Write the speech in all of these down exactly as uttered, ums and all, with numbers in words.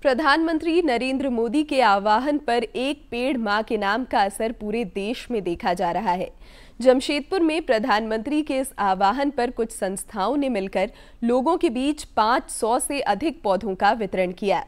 प्रधानमंत्री नरेंद्र मोदी के आह्वान पर एक पेड़ मां के नाम का असर पूरे देश में देखा जा रहा है। जमशेदपुर में प्रधानमंत्री के इस आह्वान पर कुछ संस्थाओं ने मिलकर लोगों के बीच पाँच सौ से अधिक पौधों का वितरण किया।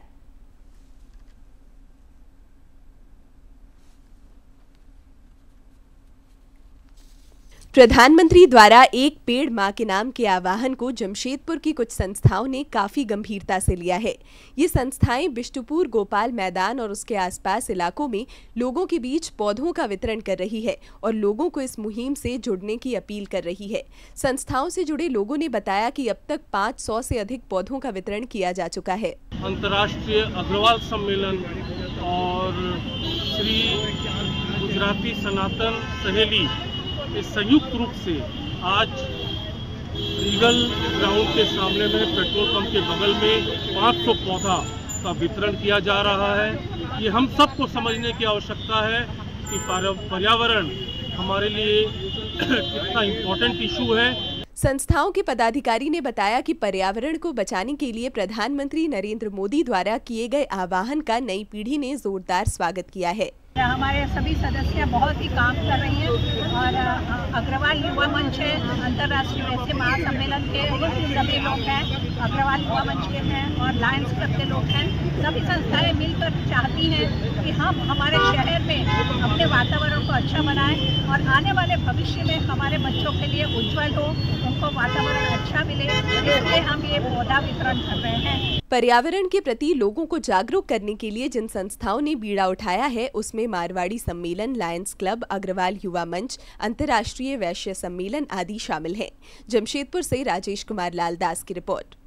प्रधानमंत्री द्वारा एक पेड़ मां के नाम के आह्वान को जमशेदपुर की कुछ संस्थाओं ने काफी गंभीरता से लिया है। ये संस्थाएं बिष्टुपुर गोपाल मैदान और उसके आसपास इलाकों में लोगों के बीच पौधों का वितरण कर रही है और लोगों को इस मुहिम से जुड़ने की अपील कर रही है। संस्थाओं से जुड़े लोगों ने बताया कि अब तक पाँच सौ से अधिक पौधों का वितरण किया जा चुका है। अंतर्राष्ट्रीय अग्रवाल सम्मेलन और श्री गुजराती सनातन सहेली इस संयुक्त रूप से आज रीगल ग्राउंड के सामने में पेट्रोल पंप के बगल में पाँच सौ पौधा का वितरण किया जा रहा है। ये हम सबको समझने की आवश्यकता है कि पर्यावरण हमारे लिए कितना इम्पोर्टेंट इशू है। संस्थाओं के पदाधिकारी ने बताया कि पर्यावरण को बचाने के लिए प्रधानमंत्री नरेंद्र मोदी द्वारा किए गए आह्वान का नई पीढ़ी ने जोरदार स्वागत किया है। हमारे सभी सदस्य बहुत ही काम कर रही हैं और अग्रवाल युवा मंच है, अंतर्राष्ट्रीय वैश्य महासम्मेलन के सभी लोग हैं, अग्रवाल युवा मंच के हैं और लायंस क्लब के लोग हैं। सभी संस्थाएं मिलकर चाहती हैं कि हम हमारे शहर में अपने वातावरण को अच्छा बनाएं और आने वाले भविष्य में हमारे बच्चों के लिए उज्जवल हो, उनको वातावरण अच्छा मिले, इसलिए हम ये पौधा वितरण कर रहे हैं। पर्यावरण के प्रति लोगों को जागरूक करने के लिए जिन संस्थाओं ने बीड़ा उठाया है उसमें मारवाड़ी सम्मेलन, लायंस क्लब, अग्रवाल युवा मंच, अंतर्राष्ट्रीय वैश्य सम्मेलन आदि शामिल हैं। जमशेदपुर से राजेश कुमार लाल दास की रिपोर्ट।